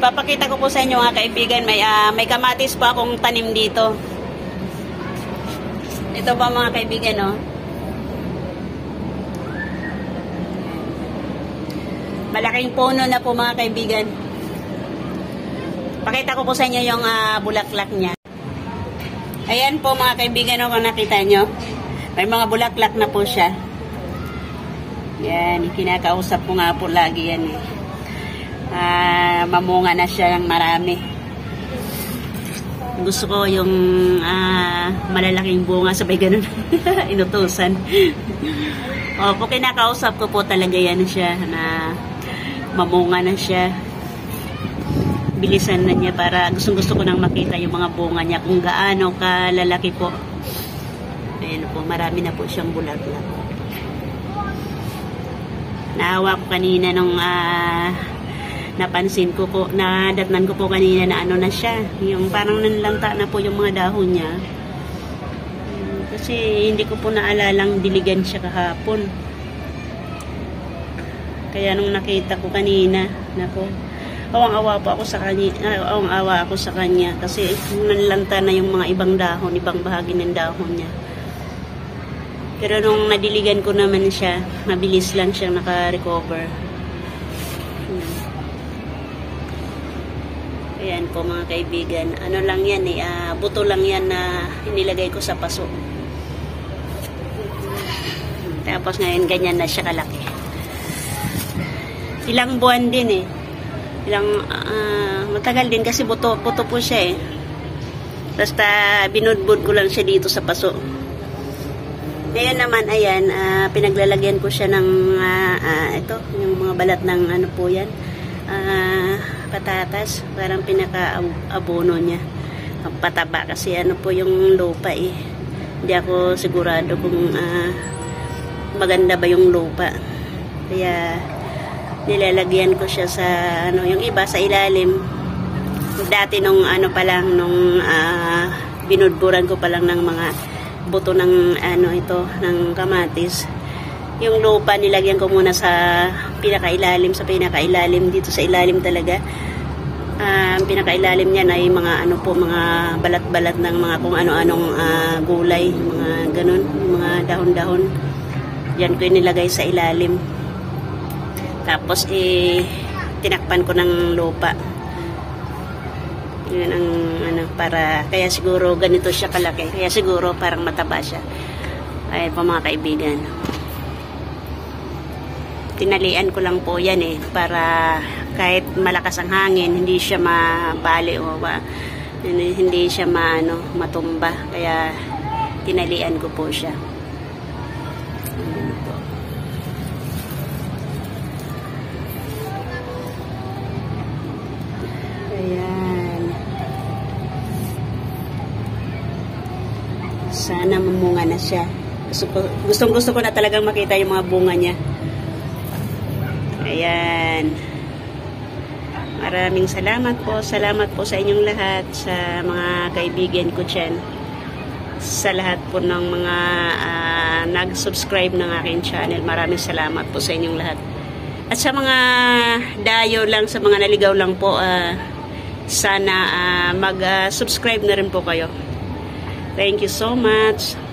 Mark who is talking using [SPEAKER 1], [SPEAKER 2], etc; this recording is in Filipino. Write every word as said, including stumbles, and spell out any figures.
[SPEAKER 1] Ipapakita ko po sa inyo mga kaibigan, may, uh, may kamatis po akong tanim dito. Ito pa mga kaibigan, no? Malaking puno na po mga kaibigan. Pakita ko po sa inyo yung uh, bulaklak niya. Ayan po mga kaibigan, no, kung nakita nyo. May mga bulaklak na po siya. Yan, kinakausap ko nga po lagi yan eh. Uh, mamunga na siya ng marami. Gusto ko yung uh, malalaking bunga, sabay ganun. Inutusan. O, po kinakausap ko po talaga yan siya na mamunga na siya. Bilisan na niya para gustong gusto ko nang makita yung mga bunga niya kung gaano kalalaki po. Ayan po, marami na po siyang bulaklak. Naawa ko kanina nung uh, napansin ko po, nadatnan ko po kanina na ano na siya, yung parang nanlanta na po yung mga dahon niya. Kasi hindi ko po naalalang diligan siya kahapon. Kaya nung nakita ko kanina, nako, awang-awa po ako sa kanya, awang-awa ako sa kanya kasi nanlanta na yung mga ibang dahon, ibang bahagi ng dahon niya. Pero nung nadiligan ko naman siya, mabilis lang siyang naka-recover. Hmm. Ayan po mga kaibigan. Ano lang yan eh, uh, buto lang yan na inilagay ko sa paso. Tapos ngayon ganyan na siya kalaki. Ilang buwan din eh. Ilang, uh, matagal din kasi buto, buto po siya eh. Basta binudbud ko lang siya dito sa paso. Ngayon naman, ayan, uh, pinaglalagyan ko siya ng, uh, uh, ito, yung mga balat ng, ano po yan, uh, patatas, parang pinaka-abono niya. Pataba kasi, ano po yung lupa eh. Hindi ako sigurado kung uh, maganda ba yung lupa. Kaya, nilalagyan ko siya sa, ano, yung iba sa ilalim. Dati nung, ano pa lang, nung uh, binudburan ko pa lang ng mga buto ng ano ito ng kamatis, yung lupa nilagyan ko muna sa pinakailalim, sa pinakailalim dito sa ilalim talaga. Uh, pinakailalim niyan ay mga ano po, mga balat-balat ng mga kung ano-anong uh, gulay, mga ganun, mga dahon-dahon. Yan ko nilagay sa ilalim. Tapos eh tinakpan ko ng lupa. Yun ang ano, para, kaya siguro ganito siya kalaki. Kaya siguro parang mataba siya. Ayun po mga kaibigan. Tinalian ko lang po yan eh. Para kahit malakas ang hangin, hindi siya mabali o ma, hindi siya ma, ano, matumba. Kaya tinalian ko po siya. Sana mamunga na siya. Gusto ko, gustong gusto ko na talagang makita yung mga bunga niya. Ayan. Maraming salamat po. Salamat po sa inyong lahat, sa mga kaibigan ko dyan. Sa lahat po ng mga uh, nag-subscribe ng aking channel. Maraming salamat po sa inyong lahat. At sa mga dayo lang, sa mga naligaw lang po, uh, sana uh, mag-subscribe uh, na rin po kayo. Thank you so much.